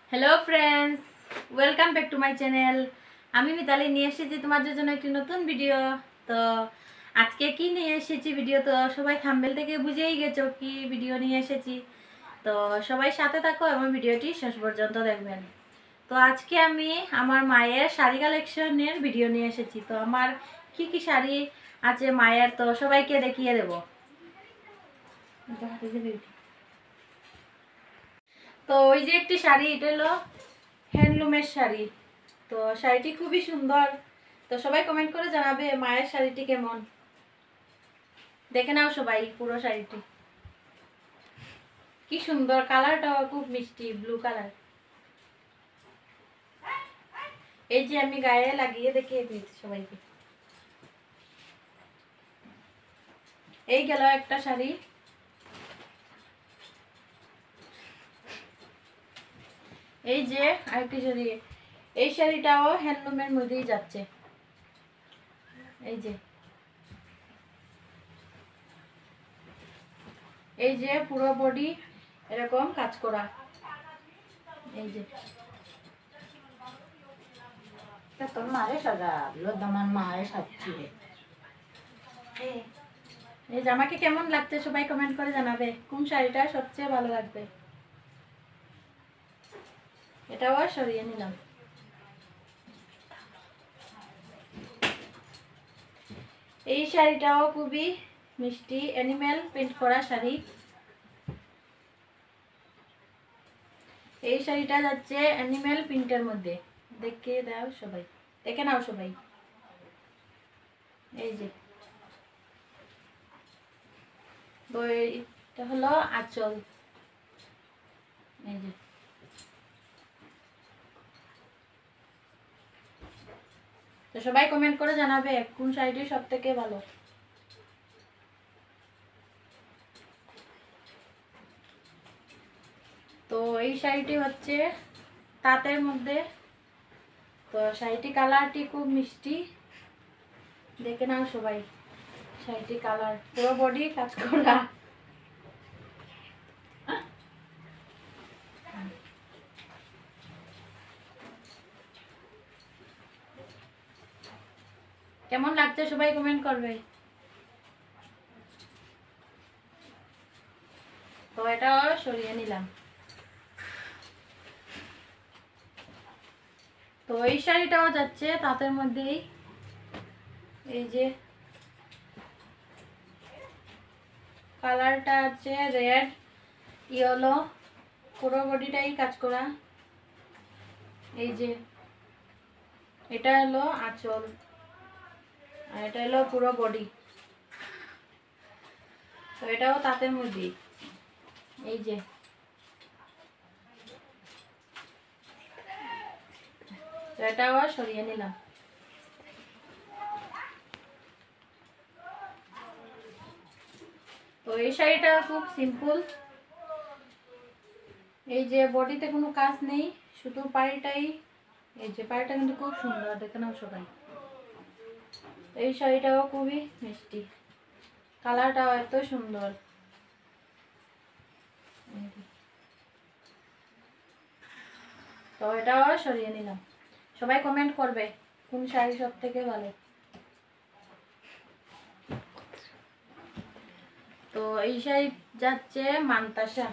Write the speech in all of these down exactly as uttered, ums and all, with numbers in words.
Hello friends, welcome back to my channel. আমি মিতালি নিয়ে এসেছি তোমাদের জন্য একটি নতুন ভিডিও। তো আজকে কি নিয়ে এসেছি ভিডিও তো সবাই থাম্বনেল থেকে বুঝেই গেছো কি ভিডিও নিয়ে এসেছি। তো সবাই সাথে থাকো এবং ভিডিওটি শেষ পর্যন্ত দেখবেন। তো আজকে আমি আমার মায়ের শাড়ি কালেকশনের ভিডিও নিয়ে এসেছি। তো আমার কি কি শাড়ি আছে মায়ের, তো সবাইকে দেখিয়ে দেবো। তো ওই যে একটি শাড়ি, এটা হলো হ্যান্ডলুমের শাড়ি। তো শাড়িটি খুবই সুন্দর। তো সবাই কমেন্ট করে জানাবে মায়ের শাড়িটি কেমন। দেখে নাও সবাই পুরো শাড়িটি, কি সুন্দর, কালারটাও খুব মিষ্টি ব্লু কালার। এই যে আমি গায়ে লাগিয়ে দেখিয়ে দিয়েছি সবাইকে। এই গেল একটা শাড়ি। এই যে আরেকটি শাড়ি, এই শাড়িটাও হ্যান্ডলুমের মধ্যেই যাচ্ছে। এই যে এই যে পুরো বডি এরকম কাজ করা। এই যে তোর মারে সাজা তোমার মারে সাজছি। এই যে আমাকে কেমন লাগছে সবাই কমেন্ট করে জানাবে কোন শাড়িটা সবচেয়ে ভালো লাগবে। এটাও সরিয়ে নিলাম। এই শাড়িটাও খুবই মিষ্টি, অ্যানিমেল প্রিন্ট করা শাড়ি। এই শাড়িটা যাচ্ছে অ্যানিমেল প্রিন্টের মধ্যে। দেখে দাও সবাই, দেখে নাও সবাই। এই যে তো এটা হলো আঁচল। এই যে তো সবাই কমেন্ট করে জানাবে কোন শাড়িটি সব থেকে ভালো। তো এই শাড়িটি হচ্ছে তাঁতের মধ্যে। তো শাড়িটি কালারটি খুব মিষ্টি, দেখে নাও সবাই। শাড়িটি কালার পুরো বডি কাজ করা। কেমন লাগছে সবাই কমেন্ট করবে। তো এটা সরিয়ে নিলাম। তো এই শাড়িটাও যাচ্ছে তাঁতের মধ্যেই। এই যে কালারটা আছে রেড ইয়েলো, পুরো বডিটাই কাজ করা। এই যে এটা হলো আঁচল আর এটা হলো পুরো বডি। তো এটাও তাঁতের মধ্যেই। এই যে এটাও সরিয়ে নিলাম। তো এই শাড়িটা খুব সিম্পল। এই যে বডিতে কোনো কাজ নেই, শুধু পাড়িটাই। এই যে পাড়িটা কিন্তু খুব সুন্দর, দেখে নাও সবাই। এই শাড়িটাও খুবই মিষ্টি, কালারটাও এত সুন্দর। তো এটাও সরিয়ে নিলাম। সবাই কমেন্ট করবে কোন শাড়ি সব থেকে ভালো। তো এই শাড়ি যাচ্ছে মানতাসা।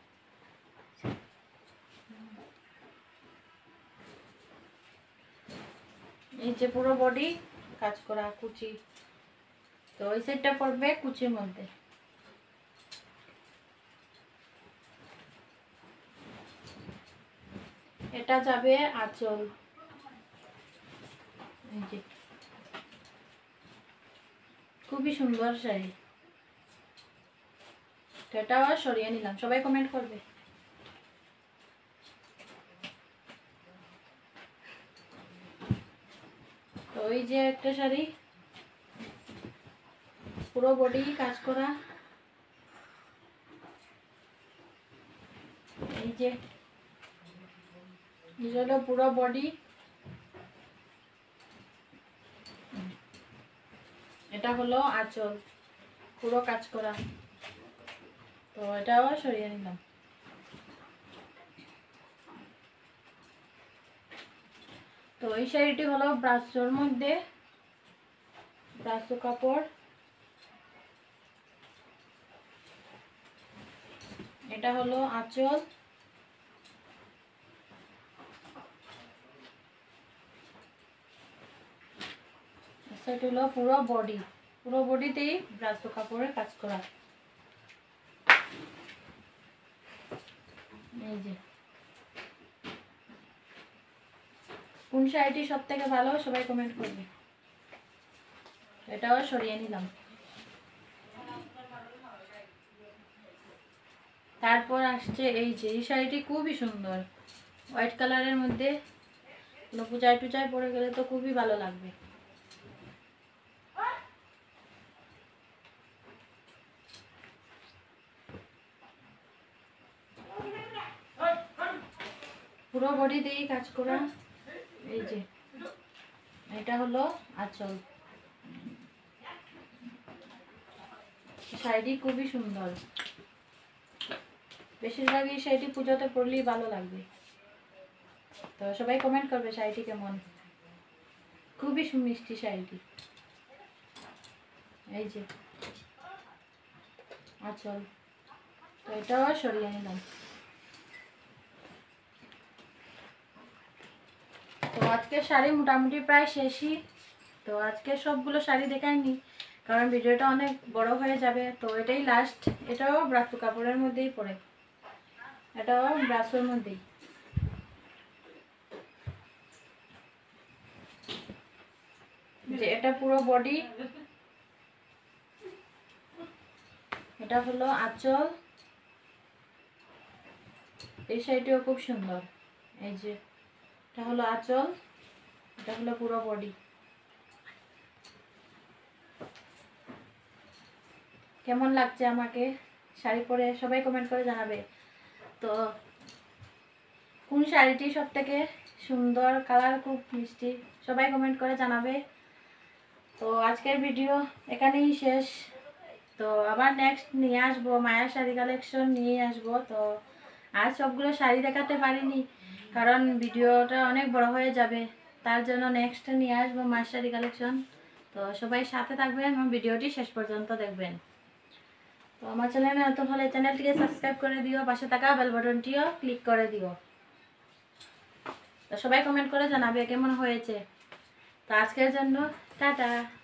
এই যে পুরো বডি কাজ করা কুচি। তো ওই সেটটা পড়বে কুচির মধ্যে। এটা যাবে আঁচল। এই যে খুবই সুন্দর শাড়ি। এটাও সরিয়ে নিলাম। সবাই কমেন্ট করবে। তো ওই যে একটা শাড়ি, পুরো বডি কাজ করা। এই যে হলো পুরো বডি। এটা হলো আঁচল, পুরো কাজ করা। তো এটাও সরিয়ে নিলাম। তো এই শাড়িটি হলো ব্রাসোর মধ্যে, ব্রাসো কাপড়। এটা হলো আঁচল, সেটা হলো পুরো বডি, পুরো বডিতেই ব্রাসো কাপড়ের কাজ করা। এই যে কোন শাড়িটি সব থেকে ভালো সবাই কমেন্ট করবে। এটাও সরিয়ে নিলাম। তারপর আসছে এই যে এই শাড়িটি খুবই সুন্দর, হোয়াইট কালারের মধ্যে, পূজায় টুজায় পরে গেলে তো খুবই ভালো লাগবে। পুরো বডি দিয়েই কাজ করা। এই যে এটা হলো আঁচল। শাড়িটি খুবই সুন্দর, বেশিরভাগই শাড়িটি পুজোতে পরলেই ভালো লাগবে। তো সবাই কমেন্ট করবে শাড়িটি কেমন। খুবই মিষ্টি শাড়িটি। এই যে আঁচল, তো এটাও সরিয়ে নিলাম। তো আজকে শাড়ি মোটামুটি প্রায় শেষই। তো আজকে সবগুলো শাড়ি দেখাইনি কারণ ভিডিওটা অনেক বড় হয়ে যাবে। তো এটাই লাস্ট। এটাও ব্রাসো কাপড়ের মধ্যেই পড়ে, এটাও ব্রাসোর মধ্যেই। যে এটা পুরো বডি, এটা হলো আঁচল। এই শাড়িটিও খুব সুন্দর। এই যে এটা হলো আঁচল, এটা হলো পুরো বডি। কেমন লাগছে আমাকে শাড়ি পরে সবাই কমেন্ট করে জানাবে। তো কোন শাড়িটি সব থেকে সুন্দর, কালার খুব মিষ্টি, সবাই কমেন্ট করে জানাবে। তো আজকের ভিডিও এখানেই শেষ। তো আবার নেক্সট নিয়ে আসবো, মায়ের শাড়ি কালেকশন নিয়ে আসবো। তো আজ সবগুলো শাড়ি দেখাতে পারিনি কারণ ভিডিওটা অনেক বড় হয়ে যাবে, তার জন্য নেক্সট নিয়ে আসবো মায়ের শাড়ি কালেকশন। তো সবাই সাথে থাকবেন এবং ভিডিওটি শেষ পর্যন্ত দেখবেন। তো আমার চ্যানেলে নতুন হলে চ্যানেলটিকে সাবস্ক্রাইব করে দিও, পাশে থাকা বেল বাটনটিও ক্লিক করে দিও। তো সবাই কমেন্ট করে জানাবে কেমন হয়েছে। তো আজকের জন্য টাটা।